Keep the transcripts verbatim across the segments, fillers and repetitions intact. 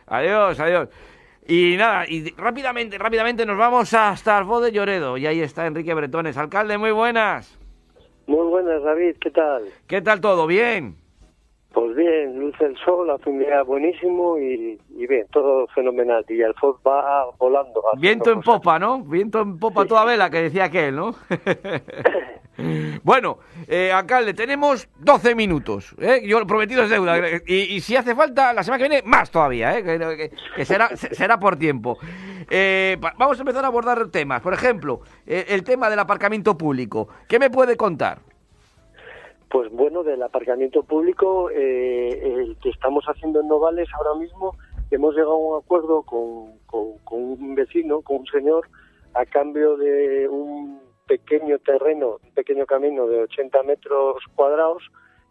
Adiós, adiós. Y nada, y rápidamente, rápidamente nos vamos hasta Arfó de Lloredo. Y ahí está Enrique Bretones. Alcalde, muy buenas. Muy buenas, David, ¿qué tal? ¿Qué tal todo? ¿Bien? Pues bien, luce el sol, hace un día buenísimo y, y bien, todo fenomenal. Y el Ford va volando. Viento en cosas. popa, ¿no? Viento en popa Sí. toda vela, que decía aquel, ¿no? Bueno, eh, alcalde, tenemos doce minutos, ¿eh? Yo lo prometido es deuda. Y, y si hace falta, la semana que viene, más todavía, ¿eh? Que, que, que será, será por tiempo. Eh, vamos a empezar a abordar temas. Por ejemplo, eh, el tema del aparcamiento público. ¿Qué me puede contar? Pues bueno, del aparcamiento público, eh, el que estamos haciendo en Novales ahora mismo, hemos llegado a un acuerdo con, con, con un vecino, con un señor, a cambio de un pequeño terreno, un pequeño camino de ochenta metros cuadrados,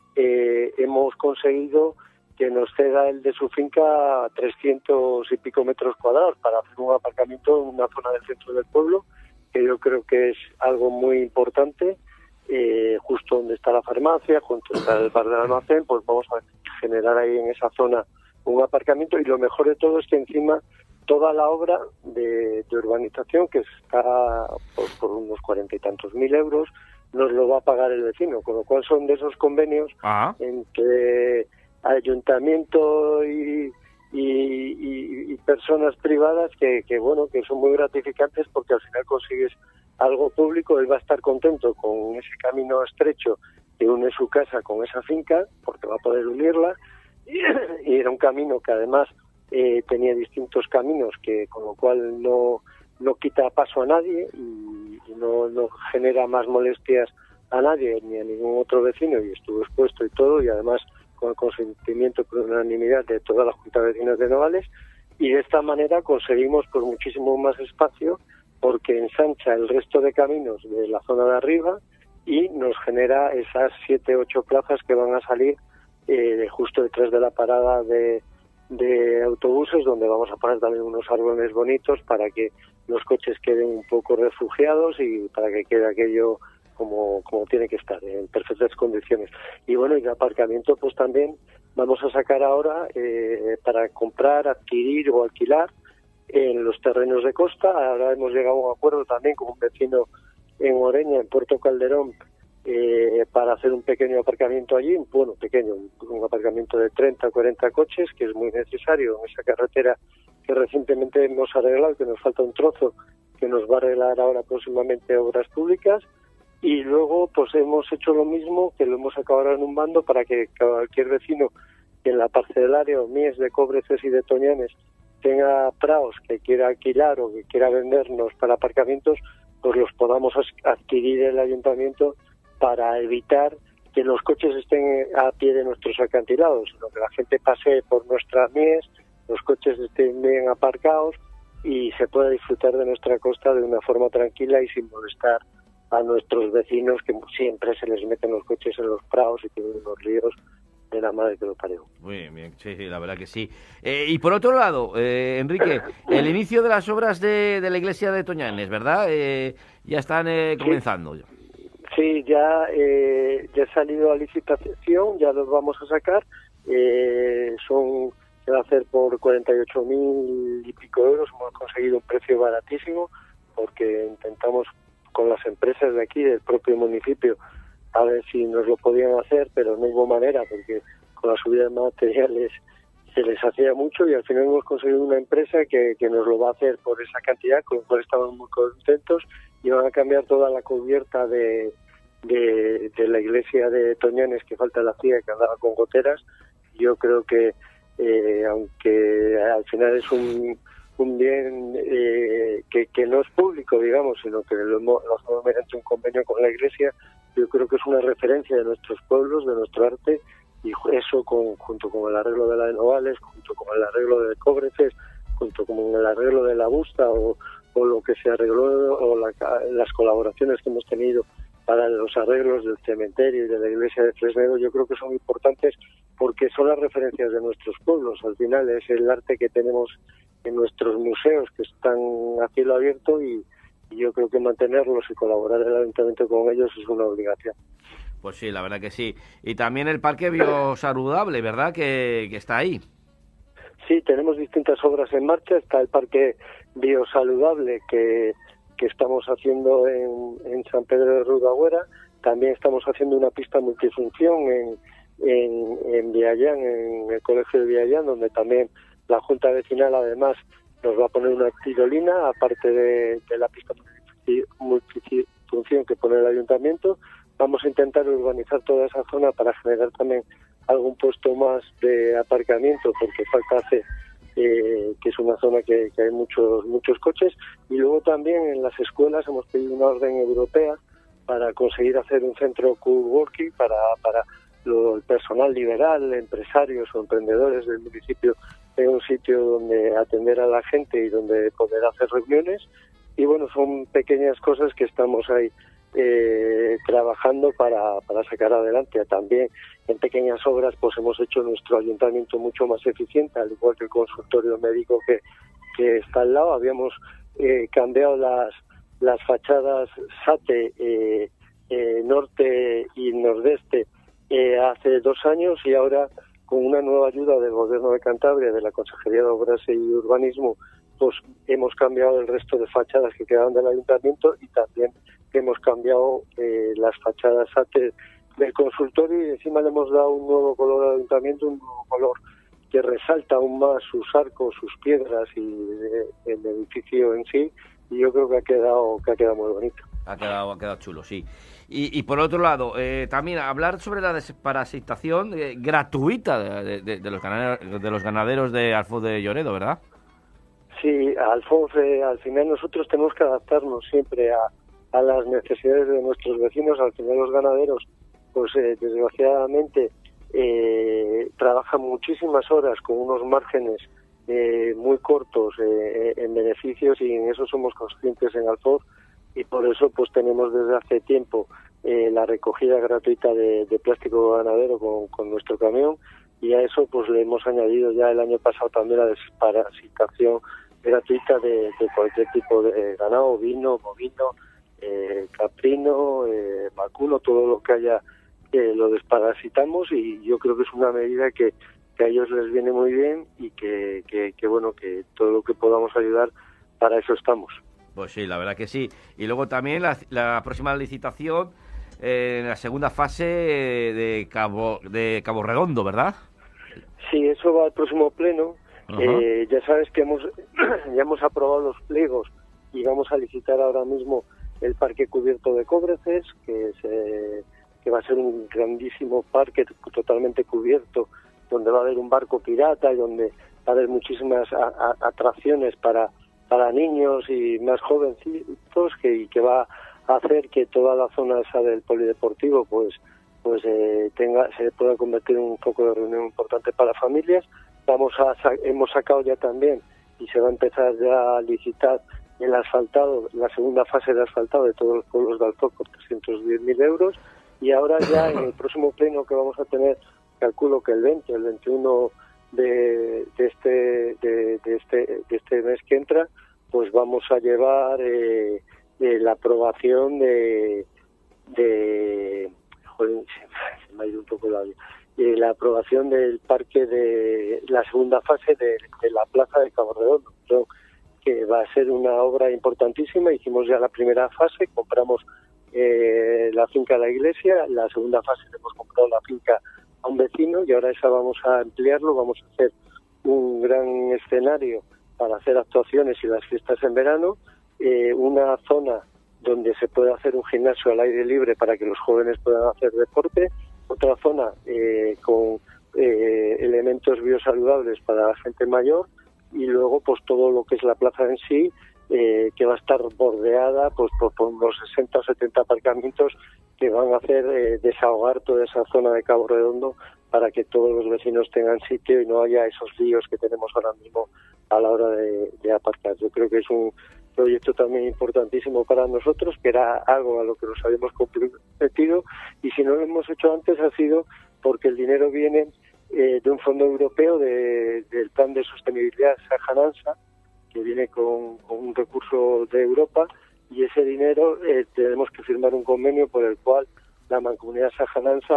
eh, hemos conseguido que nos ceda el de su finca trescientos y pico metros cuadrados para hacer un aparcamiento en una zona del centro del pueblo, que yo creo que es algo muy importante. Eh, justo donde está la farmacia, junto está el bar del almacén, pues vamos a generar ahí en esa zona un aparcamiento, y lo mejor de todo es que encima toda la obra de, de urbanización, que está pues, por unos cuarenta y tantos mil euros, nos lo va a pagar el vecino, con lo cual son de esos convenios ah. entre ayuntamiento y, y, y, y personas privadas que, que bueno, que son muy gratificantes, porque al final consigues algo público. Él va a estar contento con ese camino estrecho que une su casa con esa finca, porque va a poder unirla, y, y era un camino que además eh, tenía distintos caminos, que con lo cual no, no quita paso a nadie y, y no, no genera más molestias a nadie ni a ningún otro vecino, y estuvo expuesto y todo, y además con el consentimiento por unanimidad de toda la Junta de Vecinos de Novales, y de esta manera conseguimos pues muchísimo más espacio, porque ensancha el resto de caminos de la zona de arriba y nos genera esas siete, ocho plazas que van a salir eh, justo detrás de la parada de, de autobuses, donde vamos a poner también unos árboles bonitos para que los coches queden un poco refugiados y para que quede aquello como, como tiene que estar, en perfectas condiciones. Y bueno, y de aparcamiento pues también vamos a sacar ahora eh, para comprar, adquirir o alquilar en los terrenos de costa. Ahora hemos llegado a un acuerdo también con un vecino en Oreña, en Puerto Calderón, eh, para hacer un pequeño aparcamiento allí, bueno, pequeño, un, un aparcamiento de treinta o cuarenta coches, que es muy necesario en esa carretera que recientemente hemos arreglado, que nos falta un trozo que nos va a arreglar ahora próximamente Obras Públicas. Y luego pues hemos hecho lo mismo, que lo hemos sacado ahora en un bando, para que cualquier vecino que en la parcelaria o mies de Cobreces y de Toñanes tenga praos que quiera alquilar o que quiera vendernos para aparcamientos, pues los podamos adquirir el ayuntamiento, para evitar que los coches estén a pie de nuestros acantilados, sino que la gente pase por nuestras mies, los coches estén bien aparcados y se pueda disfrutar de nuestra costa de una forma tranquila y sin molestar a nuestros vecinos, que siempre se les meten los coches en los praos y tienen unos ríos de la madre que lo parió. Muy bien, sí, sí, la verdad que sí. Eh, y por otro lado, eh, Enrique, el inicio de las obras de, de la iglesia de Toñanes, ¿verdad? Eh, ya están eh, comenzando. Sí, sí ya, eh, ya ha salido a licitación, ya los vamos a sacar. Eh, son se va a hacer por cuarenta y ocho mil y pico euros. Hemos conseguido un precio baratísimo, porque intentamos con las empresas de aquí, del propio municipio, a ver si nos lo podían hacer, pero no hubo manera, porque con la subida de materiales se les hacía mucho, y al final hemos conseguido una empresa que, que nos lo va a hacer por esa cantidad, con lo cual estamos muy contentos, y van a cambiar toda la cubierta de, de, de la iglesia de Toñanes, que falta la cía, que andaba con goteras. Yo creo que, eh, aunque al final es un un bien eh, que, que no es público, digamos, sino que lo, lo hacemos mediante un convenio con la iglesia, yo creo que es una referencia de nuestros pueblos, de nuestro arte, y eso con, junto con el arreglo de la de Novales, junto con el arreglo de Cobreces, junto con el arreglo de la Busta, o, o lo que se arregló, o la, las colaboraciones que hemos tenido para los arreglos del cementerio y de la iglesia de Fresnedo, yo creo que son importantes, porque son las referencias de nuestros pueblos. Al final es el arte que tenemos en nuestros museos, que están a cielo abierto, y, y yo creo que mantenerlos y colaborar el ayuntamiento con ellos es una obligación. Pues sí, la verdad que sí. Y también el parque biosaludable, ¿verdad? Que, que está ahí. Sí, tenemos distintas obras en marcha. Está el Parque Biosaludable que, que estamos haciendo en, en San Pedro de Rudagüera. También estamos haciendo una pista multifunción en, en, en Viallán, en el Colegio de Viallán, donde también la Junta Vecinal además nos va a poner una tirolina, aparte de, de la pista multifunción que pone el Ayuntamiento. Vamos a intentar urbanizar toda esa zona para generar también algún puesto más de aparcamiento, porque falta hace eh, que es una zona que, que hay muchos muchos coches. Y luego también en las escuelas hemos pedido una orden europea para conseguir hacer un centro coworking para, para lo, el personal liberal, empresarios o emprendedores del municipio, en un sitio donde atender a la gente y donde poder hacer reuniones. Y bueno, son pequeñas cosas que estamos ahí eh, trabajando para, para sacar adelante. También en pequeñas obras pues hemos hecho nuestro ayuntamiento mucho más eficiente, al igual que el consultorio médico que, que está al lado. Habíamos eh, cambiado las, las fachadas SATE eh, eh, norte y nordeste eh, hace dos años y ahora, con una nueva ayuda del Gobierno de Cantabria, de la Consejería de Obras y Urbanismo, pues hemos cambiado el resto de fachadas que quedaban del ayuntamiento y también hemos cambiado eh, las fachadas SATE del consultorio y encima le hemos dado un nuevo color al ayuntamiento, un nuevo color que resalta aún más sus arcos, sus piedras y eh, el edificio en sí, y yo creo que ha quedado que ha quedado muy bonito. Ha quedado, ha quedado chulo, sí. Y, y por otro lado, eh, también hablar sobre la desparasitación eh, gratuita de, de, de, los ganaderos, de los ganaderos de Alfoz de Lloredo, ¿verdad? Sí, Alfoz, eh, al final nosotros tenemos que adaptarnos siempre a, a las necesidades de nuestros vecinos. Al final los ganaderos, pues eh, desgraciadamente, eh, trabajan muchísimas horas con unos márgenes eh, muy cortos eh, en beneficios, y en eso somos conscientes en Alfoz, y por eso pues tenemos desde hace tiempo eh, la recogida gratuita de, de plástico ganadero con, con nuestro camión, y a eso pues le hemos añadido ya el año pasado también la desparasitación gratuita de, de cualquier tipo de ganado, ovino, bovino, eh, caprino, eh, vacuno, todo lo que haya eh, lo desparasitamos, y yo creo que es una medida que, que a ellos les viene muy bien y que, que, que bueno, que todo lo que podamos ayudar, para eso estamos. Pues sí, la verdad que sí. Y luego también la, la próxima licitación eh, en la segunda fase de Cabo de Cabo Redondo, ¿verdad? Sí, eso va al próximo pleno. Eh, ya sabes que hemos ya hemos aprobado los pliegos y vamos a licitar ahora mismo el parque cubierto de Cobreces, que, se, que va a ser un grandísimo parque totalmente cubierto, donde va a haber un barco pirata y donde va a haber muchísimas a, a, atracciones para para niños y más jovencitos, que, y que va a hacer que toda la zona esa del polideportivo pues pues eh, tenga se pueda convertir en un foco de reunión importante para familias. Vamos a hemos sacado ya también, y se va a empezar ya a licitar el asfaltado, la segunda fase de asfaltado de todos los pueblos de Alfoz por trescientos diez mil euros, y ahora ya en el próximo pleno que vamos a tener, calculo que el veinte, el veintiuno de, de este de, de este de este mes que entra, pues vamos a llevar eh, eh, la aprobación de de joder, se me ha ido un poco la eh, la aprobación del parque de la segunda fase de, de la plaza de Cabo Redondo, ¿no? Que va a ser una obra importantísima. Hicimos ya la primera fase, compramos eh, la finca a la iglesia, la segunda fase le hemos comprado la finca a un vecino, y ahora esa vamos a ampliarlo, vamos a hacer un gran escenario para hacer actuaciones y las fiestas en verano, eh, una zona donde se puede hacer un gimnasio al aire libre para que los jóvenes puedan hacer deporte, otra zona eh, con eh, elementos biosaludables para la gente mayor, y luego pues todo lo que es la plaza en sí, eh, que va a estar bordeada pues por, por unos sesenta o setenta aparcamientos que van a hacer eh, desahogar toda esa zona de Cabo Redondo para que todos los vecinos tengan sitio y no haya esos líos que tenemos ahora mismo a la hora de, de aparcar. Yo creo que es un proyecto también importantísimo para nosotros, que era algo a lo que nos habíamos comprometido, y si no lo hemos hecho antes ha sido porque el dinero viene eh, de un fondo europeo de, del plan de sostenibilidad Sajanansa, que viene con, con un recurso de Europa, y ese dinero eh, tenemos que firmar un convenio por el cual la Mancomunidad Sajanansa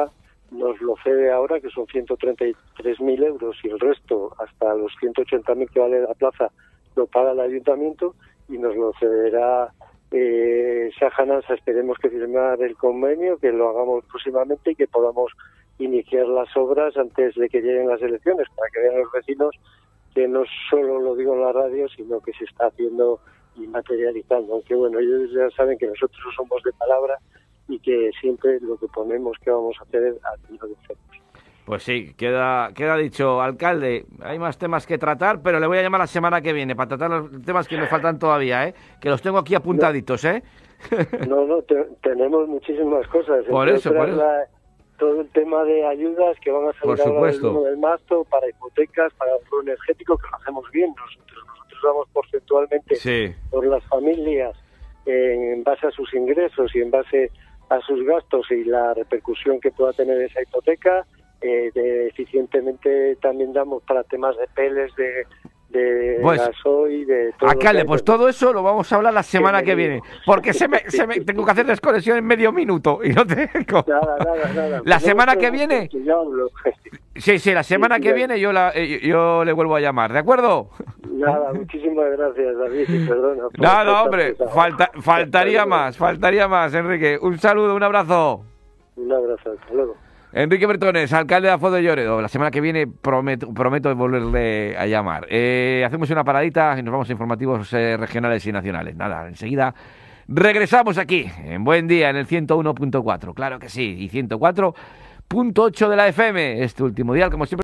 nos lo cede ahora, que son ciento treinta y tres mil euros, y el resto, hasta los ciento ochenta mil que vale la plaza, lo paga el ayuntamiento, y nos lo cederá eh, Saja Nansa. Esperemos que firmar el convenio, que lo hagamos próximamente y que podamos iniciar las obras antes de que lleguen las elecciones, para que vean los vecinos que no solo lo digo en la radio, sino que se está haciendo y materializando. Aunque bueno, ellos ya saben que nosotros somos de palabra y que siempre lo que ponemos que vamos a hacer, así lo hacemos. Pues sí, queda, queda dicho, alcalde. Hay más temas que tratar, pero le voy a llamar la semana que viene para tratar los temas que me faltan todavía, ¿eh? Que los tengo aquí apuntaditos, ¿eh? No, no, te, tenemos muchísimas cosas. Por eso, por eso. La, todo el tema de ayudas que van a salir por ahora supuesto. del, del Masto, para hipotecas, para ahorro energético, que lo hacemos bien nosotros. Nosotros damos porcentualmente sí. por las familias eh, en base a sus ingresos y en base a sus gastos y la repercusión que pueda tener esa hipoteca. Eh, de, eficientemente también damos para temas de peles, de, de pues, gasoil, de todo. Alcalde, pues todo eso lo vamos a hablar la semana que viene, porque se me, se me, tengo que hacer desconexión en medio minuto y no tengo. Nada, nada, nada. La no semana que viene. Que yo hablo. Sí, sí, la semana sí, que sí, viene yo, la, eh, yo le vuelvo a llamar, ¿de acuerdo? Nada, muchísimas gracias, David, y perdona. Nada, hombre, falta, faltaría más, faltaría más, Enrique. Un saludo, un abrazo. Un abrazo, hasta luego. Enrique Bertones, alcalde de Afoz de Lloredo. La semana que viene prometo, prometo volverle a llamar. Eh, hacemos una paradita y nos vamos a informativos eh, regionales y nacionales. Nada, enseguida regresamos aquí, en Buen Día, en el ciento uno punto cuatro. Claro que sí, y ciento cuatro punto ocho de la F M. Este último día, como siempre.